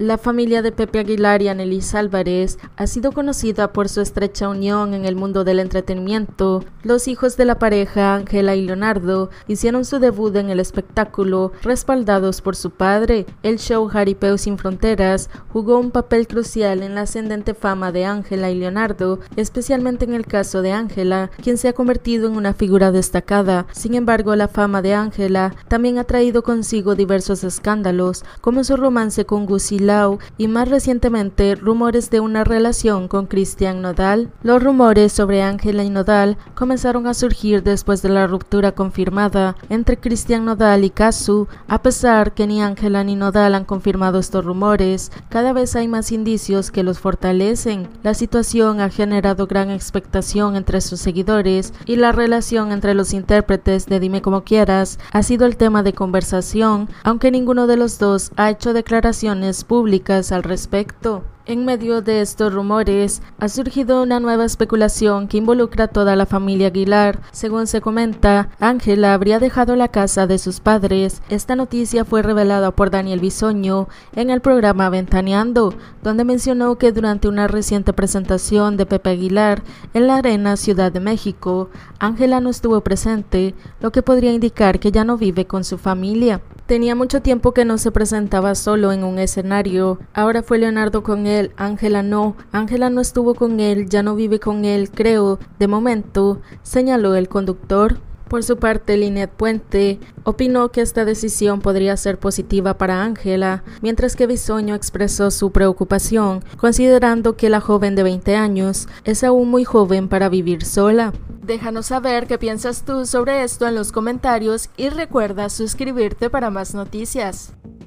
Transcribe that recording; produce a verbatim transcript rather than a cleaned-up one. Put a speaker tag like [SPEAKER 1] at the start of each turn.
[SPEAKER 1] La familia de Pepe Aguilar y Annelise Álvarez ha sido conocida por su estrecha unión en el mundo del entretenimiento. Los hijos de la pareja, Ángela y Leonardo, hicieron su debut en el espectáculo, respaldados por su padre. El show Jaripeo Sin Fronteras jugó un papel crucial en la ascendente fama de Ángela y Leonardo, especialmente en el caso de Ángela, quien se ha convertido en una figura destacada. Sin embargo, la fama de Ángela también ha traído consigo diversos escándalos, como su romance con Gucci Lau y más recientemente rumores de una relación con Cristian Nodal. Los rumores sobre Ángela y Nodal comenzaron a surgir después de la ruptura confirmada entre Cristian Nodal y Cazzu. A pesar que ni Ángela ni Nodal han confirmado estos rumores, cada vez hay más indicios que los fortalecen. La situación ha generado gran expectación entre sus seguidores y la relación entre los intérpretes de Dime Como Quieras ha sido el tema de conversación, aunque ninguno de los dos ha hecho declaraciones públicas al respecto. En medio de estos rumores, ha surgido una nueva especulación que involucra a toda la familia Aguilar. Según se comenta, Ángela habría dejado la casa de sus padres. Esta noticia fue revelada por Daniel Bisoño en el programa Ventaneando, donde mencionó que durante una reciente presentación de Pepe Aguilar en la Arena Ciudad de México, Ángela no estuvo presente, lo que podría indicar que ya no vive con su familia. Tenía mucho tiempo que no se presentaba solo en un escenario. Ahora fue Leonardo con él, Ángela no. Ángela no estuvo con él, ya no vive con él, creo, de momento, señaló el conductor. Por su parte, Lynette Puente opinó que esta decisión podría ser positiva para Ángela, mientras que Bisoño expresó su preocupación, considerando que la joven de veinte años es aún muy joven para vivir sola. Déjanos saber qué piensas tú sobre esto en los comentarios y recuerda suscribirte para más noticias.